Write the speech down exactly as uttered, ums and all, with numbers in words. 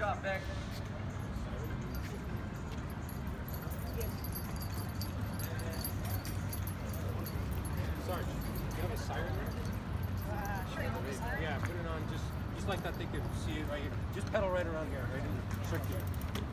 drop, Beck. Sarge, do you have a siren there? Uh, sure, you want the siren? Yeah, put it on just just like that they could see it right here. Just pedal right around here, right in circular.